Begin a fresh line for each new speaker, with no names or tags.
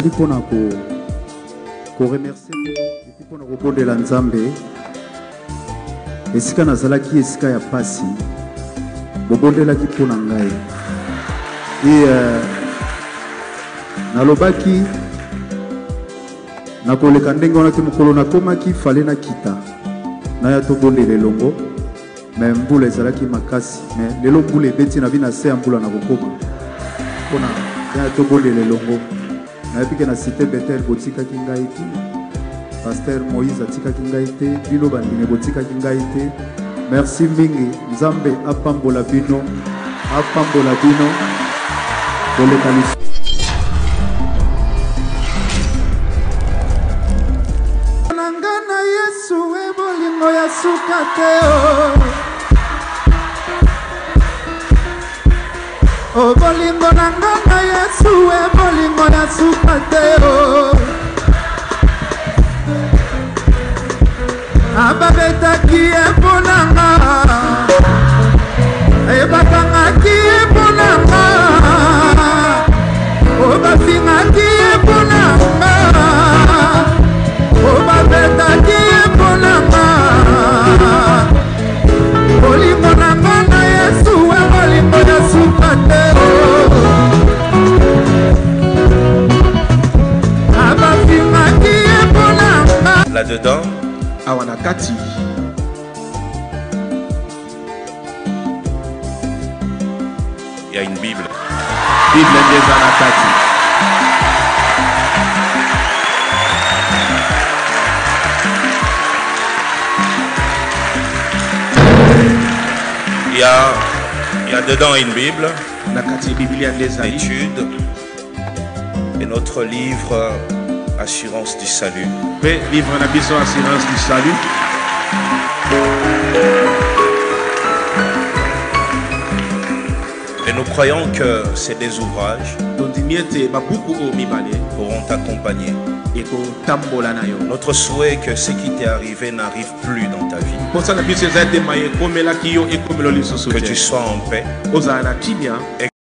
pour remercier et pour nous de la Nzambe. Esika nazalaki esika ya pasi bobondelaki mpona ngai et nalobaki nakoleka ndenge wana te mokolo nakomaki fale nakita naya tobondela elongo me mbula ezalaki makasi me lelo mbula ebeti na bina se ya mbula na kokoma mpona naya tobondela elongo nayebike na cité Bethel botikaki ngai te Pasteur Moïse atikaki ngai te bino bandine botikaki ngai te merci mingi Nzambe apambola bino koleka liso nangana Yesu ebolingo ya suka te o bolingo nangana Yesu ebolingo ya suka te ababetaki eponanga ebakangaki eponanga obafingaki eponanga obabetaki eponanga bolingo nanga na Yesu bolingo ya suka te abafingaki eponanga
là-dedans.
Awanakati.
Il y a une Bible.
Bible des Anakati.
Il y a dedans une Bible, l'étude et notre livre Assurance du Salut.
Livre d'ambition Assurance du Salut.
Et nous croyons que ces deux ouvrages pourront t'accompagner. Notre souhait est que ce qui t'est arrivé n'arrive plus dans ta vie. Que tu sois en paix.